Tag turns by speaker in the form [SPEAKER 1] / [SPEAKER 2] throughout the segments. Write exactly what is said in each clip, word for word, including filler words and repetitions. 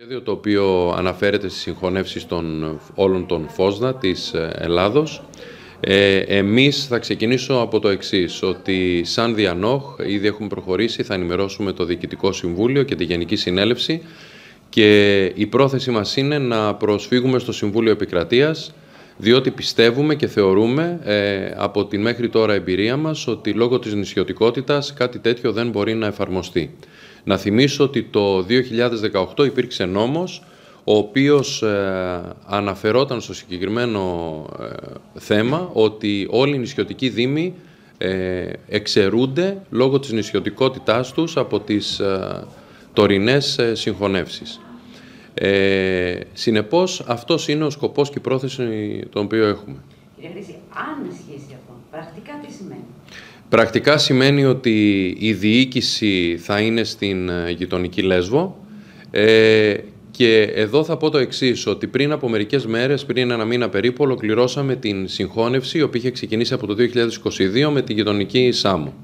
[SPEAKER 1] Σχέδιο το οποίο αναφέρεται στις συγχωνεύσεις των, όλων των ΦΟΣΔΑ της Ελλάδος. Ε, εμείς θα ξεκινήσω από το εξής, ότι σαν Διανόχ ήδη έχουμε προχωρήσει, θα ενημερώσουμε το Διοικητικό Συμβούλιο και τη Γενική Συνέλευση και η πρόθεση μας είναι να προσφύγουμε στο Συμβούλιο Επικρατείας, διότι πιστεύουμε και θεωρούμε ε, από τη μέχρι τώρα εμπειρία μας ότι λόγω της νησιωτικότητας κάτι τέτοιο δεν μπορεί να εφαρμοστεί. Να θυμίσω ότι το δύο χιλιάδες δεκαοκτώ υπήρξε νόμος ο οποίος ε, αναφερόταν στο συγκεκριμένο ε, θέμα ότι όλοι οι νησιωτικοί δήμοι ε, εξαιρούνται λόγω της νησιωτικότητάς τους από τις ε, τωρινές ε, συγχωνεύσεις. Ε, συνεπώς, αυτός είναι ο σκοπός και η πρόθεση τον οποίο έχουμε.
[SPEAKER 2] Κύριε Χρήση, αν ισχύσει αυτό, πρακτικά τι σημαίνει?
[SPEAKER 1] Πρακτικά σημαίνει ότι η διοίκηση θα είναι στην γειτονική Λέσβο ε, και εδώ θα πω το εξής, ότι πριν από μερικές μέρες, πριν ένα μήνα περίπου, ολοκληρώσαμε την συγχώνευση, η οποία είχε ξεκινήσει από το δύο χιλιάδες είκοσι δύο με τη γειτονική Σάμο.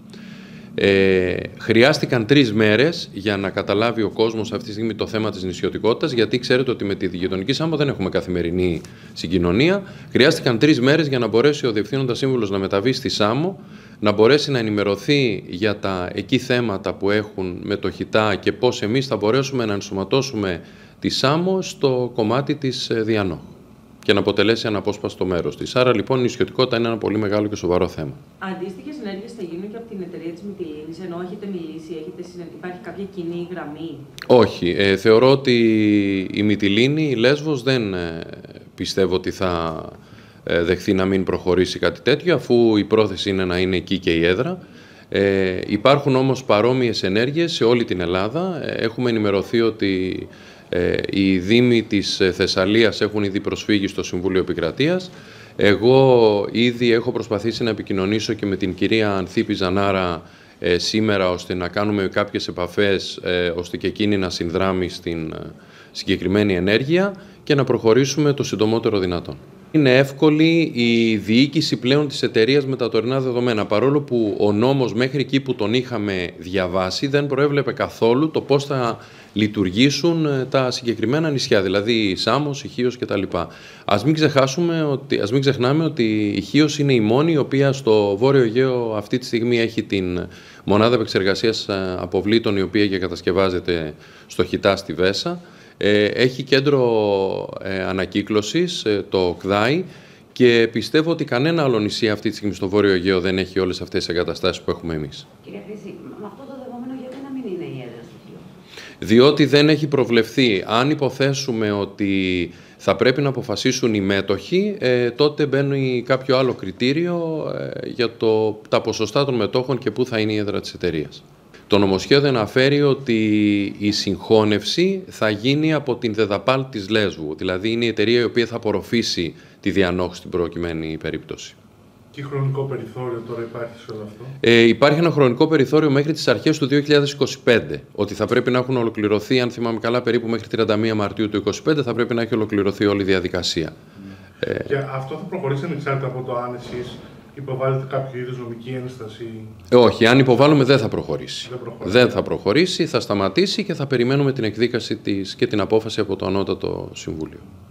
[SPEAKER 1] Ε, χρειάστηκαν τρεις μέρες για να καταλάβει ο κόσμος αυτή τη στιγμή το θέμα της νησιωτικότητας, γιατί ξέρετε ότι με τη γειτονική Σάμο δεν έχουμε καθημερινή συγκοινωνία. Χρειάστηκαν τρεις μέρες για να μπορέσει ο Διευθύνοντας Σύμβουλος να μεταβεί στη Σάμο, να μπορέσει να ενημερωθεί για τα εκεί θέματα που έχουν με το ΧΙΤΑ και πώς εμείς θα μπορέσουμε να ενσωματώσουμε τη Σάμο στο κομμάτι της Διανόχ και να αποτελέσει αναπόσπαστο μέρος της. Άρα λοιπόν η νησιωτικότητα είναι ένα πολύ μεγάλο και σοβαρό θέμα.
[SPEAKER 2] Αντίστοιχες ενέργειες θα γίνουν και από την εταιρεία της Μυτιλήνης, ενώ έχετε μιλήσει, έχετε συνε... υπάρχει κάποια κοινή γραμμή?
[SPEAKER 1] Όχι. Ε, θεωρώ ότι η Μυτιλήνη, η Λέσβος δεν ε, πιστεύω ότι θα ε, δεχθεί να μην προχωρήσει κάτι τέτοιο, αφού η πρόθεση είναι να είναι εκεί και η έδρα. Ε, υπάρχουν όμως παρόμοιες ενέργειες σε όλη την Ελλάδα. Ε, έχουμε ενημερωθεί ότι Ε, οι Δήμοι της Θεσσαλίας έχουν ήδη προσφύγει στο Συμβούλιο Επικρατείας. Εγώ ήδη έχω προσπαθήσει να επικοινωνήσω και με την κυρία Ανθίπη Ζανάρα ε, σήμερα, ώστε να κάνουμε κάποιες επαφές, ε, ώστε και εκείνη να συνδράμει στην ε, συγκεκριμένη ενέργεια και να προχωρήσουμε το συντομότερο δυνατόν. Είναι εύκολη η διοίκηση πλέον της εταιρείας με τα τωρινά δεδομένα, παρόλο που ο νόμος μέχρι εκεί που τον είχαμε διαβάσει δεν προέβλεπε καθόλου το πώς θα λειτουργήσουν τα συγκεκριμένα νησιά, δηλαδή η Σάμος, η Χίος κτλ. Ας μην ξεχάσουμε ότι, ας μην ξεχνάμε ότι η Χίος είναι η μόνη η οποία στο Βόρειο Αιγαίο αυτή τη στιγμή έχει την μονάδα επεξεργασίας αποβλήτων, η οποία και κατασκευάζεται στο ΧΙΤΑ στη Βέσα. Έχει κέντρο ε, ανακύκλωσης, ε, το ΚΔΑΙ, και πιστεύω ότι κανένα άλλο νησί αυτή τη στιγμή στο Βόρειο Αιγαίο δεν έχει όλες αυτές τις εγκαταστάσεις που έχουμε εμείς.
[SPEAKER 2] Κύριε Χρήση, με αυτό το δεδομένο γιατί να μην είναι η έδρα στο Χίο?
[SPEAKER 1] Διότι δεν έχει προβλεφθεί. Αν υποθέσουμε ότι θα πρέπει να αποφασίσουν οι μέτοχοι, ε, τότε μπαίνει κάποιο άλλο κριτήριο ε, για το, τα ποσοστά των μετόχων και πού θα είναι η έδρα της εταιρείας. Το νομοσχέδιο αναφέρει ότι η συγχώνευση θα γίνει από την ΔΕΔΑΠΑΛ της Λέσβου, δηλαδή είναι η εταιρεία η οποία θα απορροφήσει τη Διανόχ στην προκειμένη περίπτωση.
[SPEAKER 3] Τι χρονικό περιθώριο τώρα υπάρχει σε όλο αυτό?
[SPEAKER 1] Ε, υπάρχει ένα χρονικό περιθώριο μέχρι τις αρχές του δύο χιλιάδες είκοσι πέντε, ότι θα πρέπει να έχουν ολοκληρωθεί, αν θυμάμαι καλά, περίπου μέχρι τριάντα μία Μαρτίου του δύο χιλιάδες είκοσι πέντε θα πρέπει να έχει ολοκληρωθεί όλη η διαδικασία.
[SPEAKER 3] Mm. Ε, και αυτό θα προχωρήσει ανεξάρτητα από το αν εσείς υποβάλλετε κάποιο είδους νομική ένσταση?
[SPEAKER 1] Όχι, αν υποβάλλουμε δεν θα προχωρήσει.
[SPEAKER 3] Δεν, προχωρήσει.
[SPEAKER 1] δεν θα προχωρήσει, θα σταματήσει και θα περιμένουμε την εκδίκαση της και την απόφαση από το Ανώτατο Συμβούλιο.